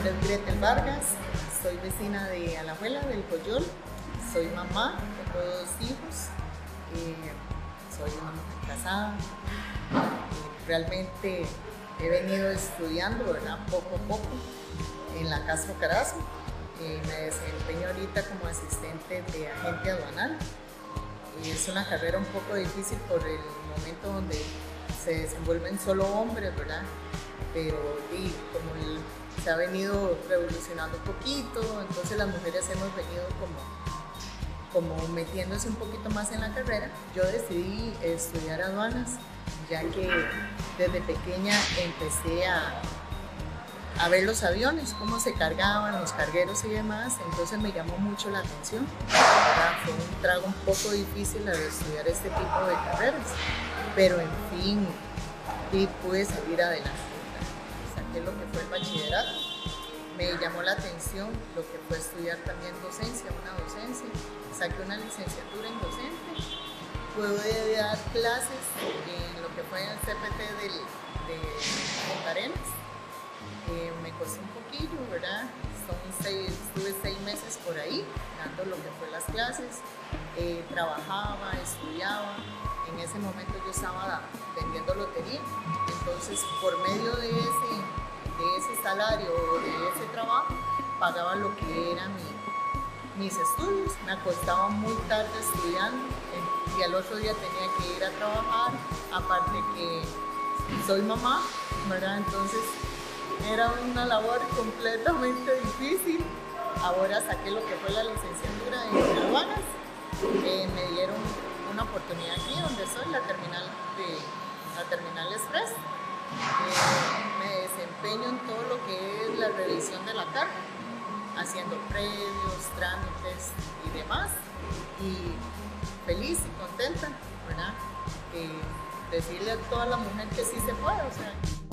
nombre es Gretel Vargas, soy vecina de Alajuela, del Coyol, soy mamá, tengo 2 hijos, soy una mujer casada. Realmente he venido estudiando, ¿verdad? Poco a poco en la Castro Carazo. Me desempeño ahorita como asistente de agente aduanal. Es una carrera un poco difícil por el momento donde se desenvuelven solo hombres, ¿verdad? Pero como se ha venido revolucionando un poquito, entonces las mujeres hemos venido como metiéndose un poquito más en la carrera. Yo decidí estudiar aduanas, ya que desde pequeña empecé a ver los aviones, cómo se cargaban, los cargueros y demás, entonces me llamó mucho la atención. Fue un trago un poco difícil al estudiar este tipo de carreras, pero en fin, pude salir adelante. Saqué lo que fue el bachillerato, me llamó la atención lo que fue estudiar también docencia, una docencia, saqué una licenciatura en docente, pude dar clases en lo que fue el CPT de Punta Arenas. Me costó un poquillo, ¿verdad? Estuve 6 meses por ahí dando lo que fue las clases, trabajaba, estudiaba. En ese momento yo estaba vendiendo lotería, entonces por medio de ese salario o de ese trabajo pagaba lo que eran mis estudios. Me acostaba muy tarde estudiando y al otro día tenía que ir a trabajar, aparte que soy mamá, ¿verdad? Entonces era una labor completamente difícil. Ahora saqué lo que fue la licenciatura en aduanas. Me dieron una oportunidad aquí donde soy, la terminal Express. Me desempeño en todo lo que es la revisión de la carga, haciendo previos, trámites y demás. Y feliz y contenta, ¿verdad? Decirle a toda la mujer que sí se puede, o sea.